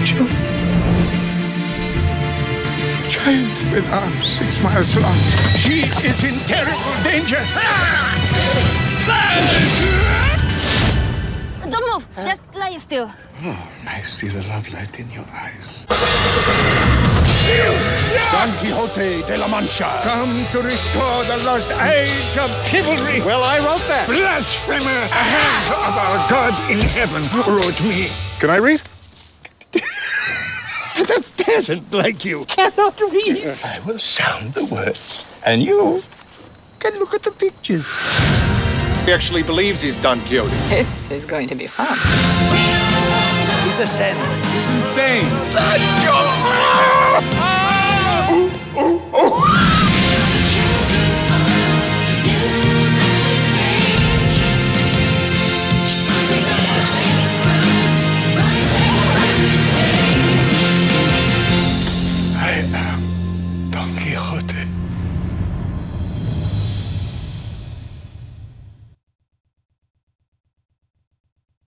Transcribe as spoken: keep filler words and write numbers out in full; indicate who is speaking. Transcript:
Speaker 1: you? Giant with arms six miles long. She is in terrible danger.
Speaker 2: Don't move. Just lie still.
Speaker 1: Oh, I see the love light in your eyes. Don Kichote de la Mancha, come to restore the lost age of chivalry.
Speaker 3: Well, I wrote that.
Speaker 1: Blasphemer! A hand of our God in heaven wrote me.
Speaker 3: Can I read?
Speaker 1: The peasant like you cannot read. I will sound the words, and you can look at the pictures.
Speaker 3: He actually believes he's Don Kichote.
Speaker 4: This is going to be fun.
Speaker 3: He's a saint. He's insane.
Speaker 1: Oh, oh, oh.